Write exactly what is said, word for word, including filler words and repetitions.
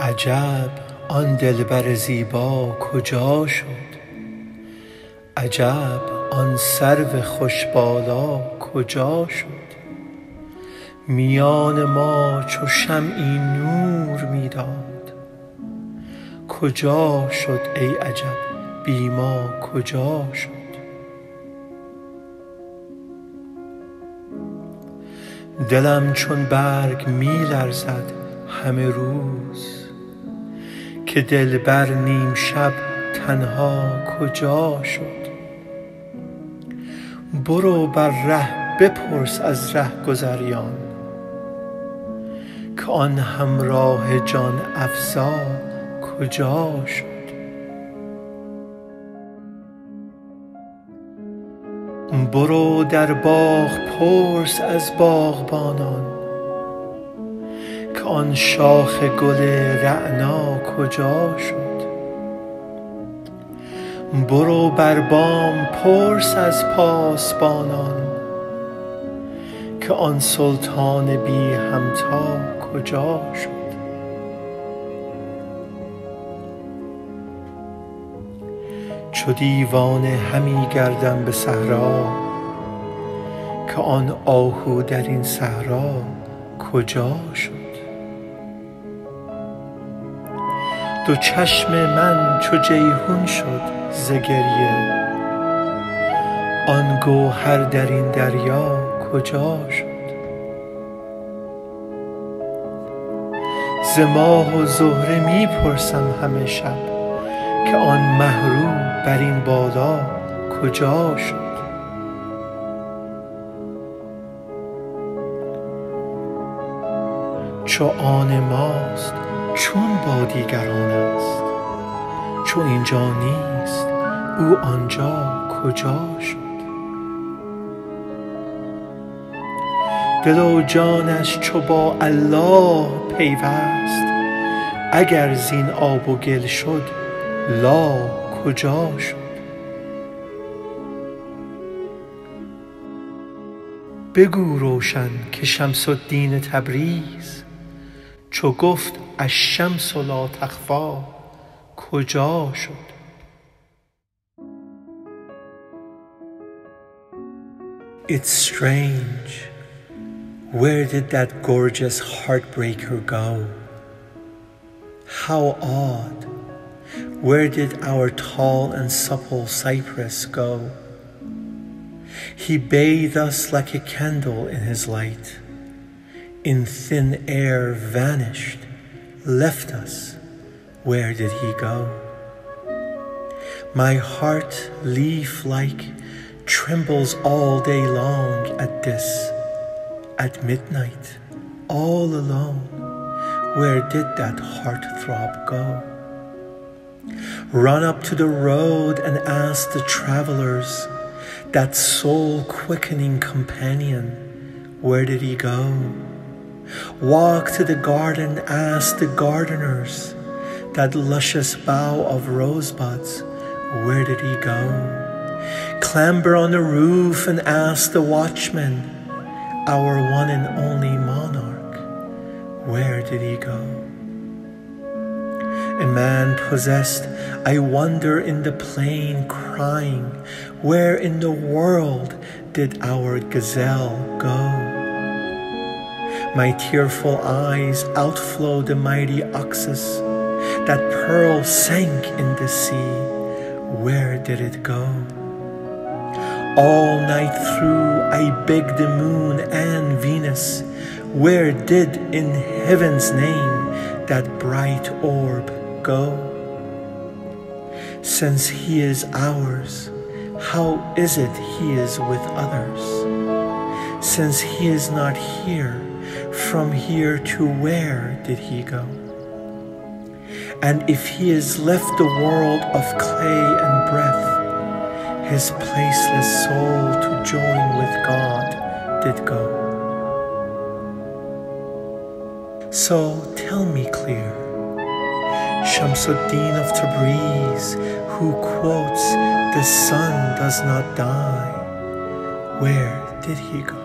عجب آن دلبر زیبا کجا شد؟ عجب آن سرو خوش بالا کجا شد؟ میان ما چو شمعی نور میداد، کجا شد ای عجب بی ما کجا شد؟ دلم چون برگ می لرزد همه روز، که دلبر نیم شب تنها کجا شد؟ برو بر ره بپرس از رهگذریان، که آن همراه جان افزا کجا شد؟ برو در باغ پرس از باغبانان، که آن شاخ گل رعنا کجا شد؟ برو بر بام پرس از پاسبانان، که آن سلطان بی همتا کجا شد؟ چو دیوانه همی گردم به صحرا، که آن آهو در این صحرا کجا شد؟ دو چشم من چو جیحون شد ز گریه، آن گوهر در این دریا کجا شد؟ ز ماه و زهره می پرسم همه شب، که آن مه رو بر این بالا کجا شد؟ چو آن ماست چون با دیگران است، چو اینجا نیست او آنجا کجا شد؟ دل و جانش چو با الله پیوست، اگر زین آب و گل شد لا کجا شد؟ بگو روشن که شمس الدین تبریز، چو گفت الشمس لا تخفی کجا شد؟ It's strange, where did that gorgeous heartbreaker go? How odd, where did our tall and supple cypress go? He bathed us like a candle in his light, in thin air vanished, left us, where did he go? My heart, leaf-like, trembles all day long at this, at midnight, all alone, where did that heart-throb go? Run up to the road and ask the travelers, that soul-quickening companion, where did he go? Walk to the garden, ask the gardeners, that luscious bough of rosebuds, where did he go? Clamber on the roof and ask the watchman, our one and only monarch, where did he go? A man possessed, I wander in the plain crying, where in the world did our gazelle go? My tearful eyes outflow the mighty oxus, that pearl sank in the sea, where did it go? All night through I begged the moon and Venus, where did in heaven's name that bright orb go? Since he is ours, how is it he is with others? Since he is not here, from here to where did he go? And if he has left the world of clay and breath, his placeless soul to join with God did go. So tell me clear, Shamsuddin of Tabriz, who quotes the sun does not die, where did he go?